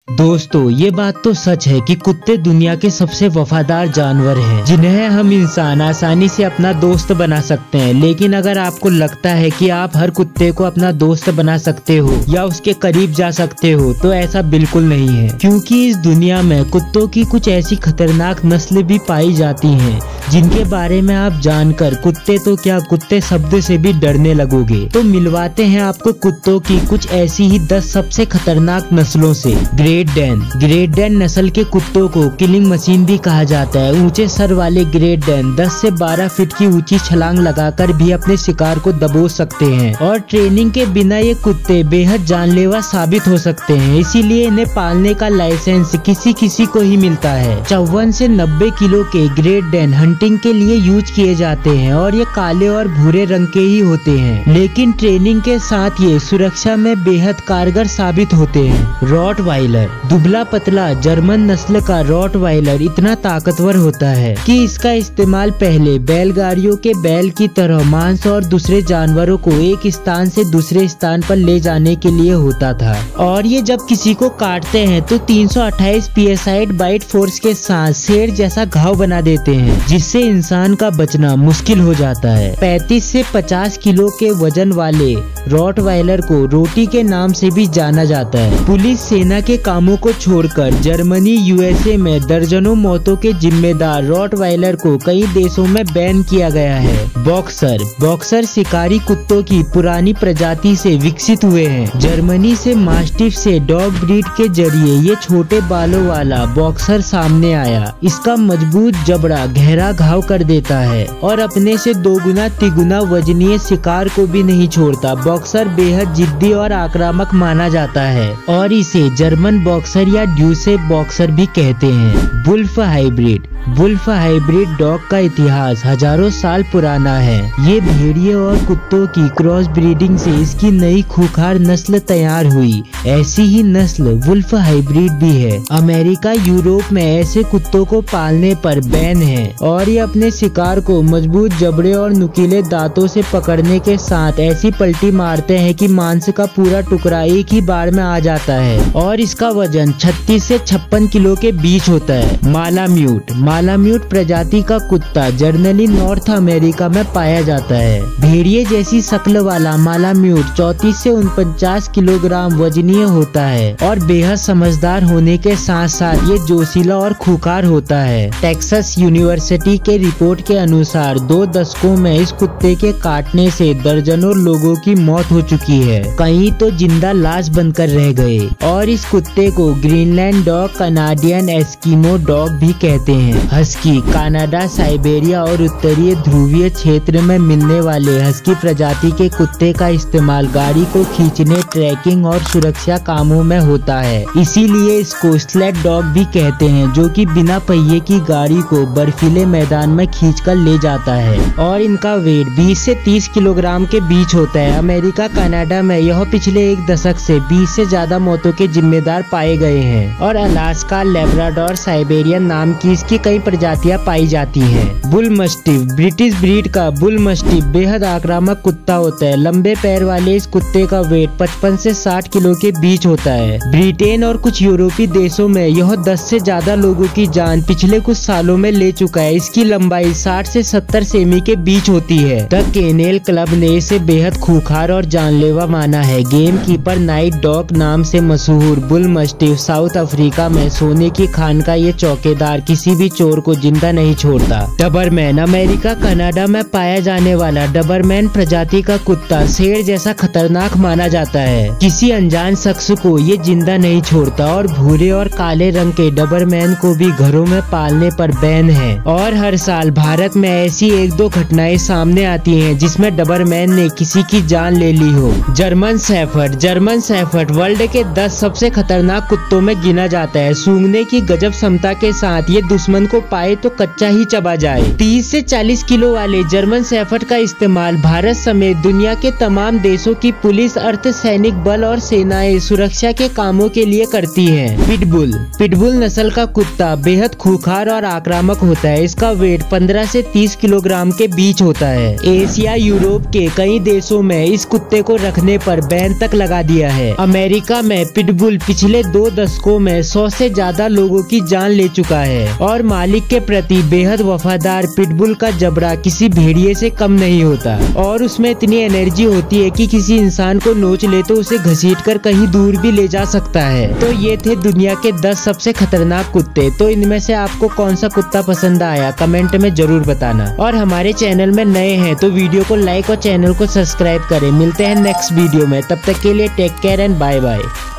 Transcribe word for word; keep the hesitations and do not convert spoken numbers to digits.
दोस्तों ये बात तो सच है कि कुत्ते दुनिया के सबसे वफादार जानवर हैं, जिन्हें हम इंसान आसानी से अपना दोस्त बना सकते हैं। लेकिन अगर आपको लगता है कि आप हर कुत्ते को अपना दोस्त बना सकते हो या उसके करीब जा सकते हो, तो ऐसा बिल्कुल नहीं है, क्योंकि इस दुनिया में कुत्तों की कुछ ऐसी खतरनाक नस्ल भी पाई जाती हैं जिनके बारे में आप जानकर कुत्ते तो क्या कुत्ते शब्द से भी डरने लगोगे। तो मिलवाते हैं आपको कुत्तों की कुछ ऐसी ही दस सबसे खतरनाक नस्लों से। Great Dan. ग्रेट डैन नस्ल के कुत्तों को किलिंग मशीन भी कहा जाता है। ऊंचे सर वाले ग्रेट डैन दस से बारह फीट की ऊंची छलांग लगाकर भी अपने शिकार को दबोच सकते हैं और ट्रेनिंग के बिना ये कुत्ते बेहद जानलेवा साबित हो सकते हैं। इसीलिए इन्हें पालने का लाइसेंस किसी किसी को ही मिलता है। चौवन से नब्बे किलो के ग्रेट डैन हंटिंग के लिए यूज किए जाते हैं और ये काले और भूरे रंग के ही होते हैं, लेकिन ट्रेनिंग के साथ ये सुरक्षा में बेहद कारगर साबित होते हैं। रॉटवाइलर। दुबला पतला जर्मन नस्ल का रॉटवाइलर इतना ताकतवर होता है कि इसका इस्तेमाल पहले बैलगाड़ियों के बैल की तरह मांस और दूसरे जानवरों को एक स्थान से दूसरे स्थान पर ले जाने के लिए होता था, और ये जब किसी को काटते हैं तो तीन सौ अट्ठाईस पीएसआई बाइट फोर्स के साथ शेर जैसा घाव बना देते हैं, जिससे इंसान का बचना मुश्किल हो जाता है। पैंतीस से पचास किलो के वजन वाले रॉटवाइलर को रोटी के नाम से भी जाना जाता है। पुलिस सेना के कामों को छोड़कर जर्मनी यूएसए में दर्जनों मौतों के जिम्मेदार रॉटवाइलर को कई देशों में बैन किया गया है। बॉक्सर। बॉक्सर शिकारी कुत्तों की पुरानी प्रजाति से विकसित हुए हैं। जर्मनी से मास्टिफ से डॉग ब्रीड के जरिए ये छोटे बालों वाला बॉक्सर सामने आया। इसका मजबूत जबड़ा गहरा घाव कर देता है और अपने से दो गुना तिगुना वजनीय शिकार को भी नहीं छोड़ता। बॉक्सर बेहद जिद्दी और आक्रामक माना जाता है और इसे जर्मन बॉक्सर या ड्यूसेफ बॉक्सर भी कहते हैं। Wolf hybrid. Wolf hybrid dog का इतिहास हजारों साल पुराना है। ये भेड़िए और कुत्तों की क्रॉस ब्रीडिंग से इसकी नई खूंखार नस्ल तैयार हुई। ऐसी ही नस्ल वुल्फ हाइब्रिड भी है। अमेरिका यूरोप में ऐसे कुत्तों को पालने पर बैन है और ये अपने शिकार को मजबूत जबड़े और नुकीले दांतों से पकड़ने के साथ ऐसी पलटी मारते हैं कि मांस का पूरा टुकड़ा एक ही बार में आ जाता है और इसका वजन छत्तीस से छप्पन किलो के बीच होता है। मालाम्यूट। मालाम्यूट प्रजाति का कुत्ता जनरली नॉर्थ अमेरिका में पाया जाता है। भेड़िए जैसी शक्ल वाला मालाम्यूट चौंतीस से उनचास किलोग्राम वजनीय होता है और बेहद समझदार होने के साथ साथ ये जोशीला और खूंखार होता है। टेक्सास यूनिवर्सिटी के रिपोर्ट के अनुसार दो दशकों में इस कुत्ते के काटने से दर्जनों लोगों की मौत हो चुकी है, कई तो जिंदा लाश बनकर रह गए। और इस कुत्ते को Greenland dog, Canadian Eskimo dog भी कहते हैं। हस्की। कनाडा, साइबेरिया और उत्तरीय ध्रुवीय क्षेत्र में मिलने वाले हस्की प्रजाति के कुत्ते का इस्तेमाल गाड़ी को खींचने, ट्रैकिंग और सुरक्षा कामों में होता है। इसीलिए इसको स्लेड डॉग भी कहते हैं, जो कि बिना पहिए की गाड़ी को बर्फीले मैदान में खींचकर ले जाता है और इनका वेट बीस से तीस किलोग्राम के बीच होता है। अमेरिका, कनाडा में यह पिछले एक दशक से बीस से ज्यादा मौतों के जिम्मेदार पाए गए हैं और अलास्का, लेब्राडोर, साइबेरियन नाम की इसकी कई प्रजातियां पाई जाती हैं। Bull mastiff. ब्रिटिश ब्रीड का बुल मस्टिफ बेहद आक्रामक कुत्ता होता है। लंबे पैर वाले इस कुत्ते का वेट पचपन से साठ किलो के बीच होता है। ब्रिटेन और कुछ यूरोपीय देशों में यह दस से ज्यादा लोगों की जान पिछले कुछ सालों में ले चुका है। इसकी लंबाई साठ से सत्तर सेमी के बीच होती है। द केनेल क्लब ने इसे बेहद खूंखार और जानलेवा माना है। गेम कीपर नाइट डॉग नाम से मशहूर बुल मस्टिफ साउथ अफ्रीका में सोने की खान का ये चौकीदार किसी भी चोर को जिंदा नहीं छोड़ता। डबरमैन। अमेरिका, कनाडा में पाया जाने वाला डबरमैन प्रजाति का कुत्ता शेर जैसा खतरनाक माना जाता है। किसी अनजान शख्स को ये जिंदा नहीं छोड़ता और भूरे और काले रंग के डबरमैन को भी घरों में पालने पर बैन है। और हर साल भारत में ऐसी एक दो घटनाएं सामने आती हैं जिसमें डबरमैन ने किसी की जान ले ली हो। German shepherd. German shepherd world के दस सबसे खतरनाक कुत्तों में गिना जाता है। सूंघने की गजब क्षमता के साथ ये दुश्मन को पाए तो कच्चा ही चबा जाए। तीस से चालीस किलो वाले जर्मन शेफर्ड का इस्तेमाल भारत समेत दुनिया के तमाम देशों की पुलिस, अर्धसैनिक बल और सेनाएं सुरक्षा के कामों के लिए करती हैं। पिटबुल। पिटबुल नस्ल का कुत्ता बेहद खूंखार और आक्रामक होता है। इसका वेट पंद्रह से तीस किलोग्राम के बीच होता है। एशिया, यूरोप के कई देशों में इस कुत्ते को रखने पर बैन तक लगा दिया है। अमेरिका में पिटबुल पिछले पिछले दो दशकों में सौ से ज्यादा लोगों की जान ले चुका है और मालिक के प्रति बेहद वफादार पिटबुल का जबड़ा किसी भेड़िए से कम नहीं होता और उसमें इतनी एनर्जी होती है कि किसी इंसान को नोच ले तो उसे घसीट कर कहीं दूर भी ले जा सकता है। तो ये थे दुनिया के दस सबसे खतरनाक कुत्ते। तो इनमें से आपको कौन सा कुत्ता पसंद आया कमेंट में जरूर बताना और हमारे चैनल में नए हैं तो वीडियो को लाइक और चैनल को सब्सक्राइब करें। मिलते हैं नेक्स्ट वीडियो में, तब तक के लिए take care and bye bye.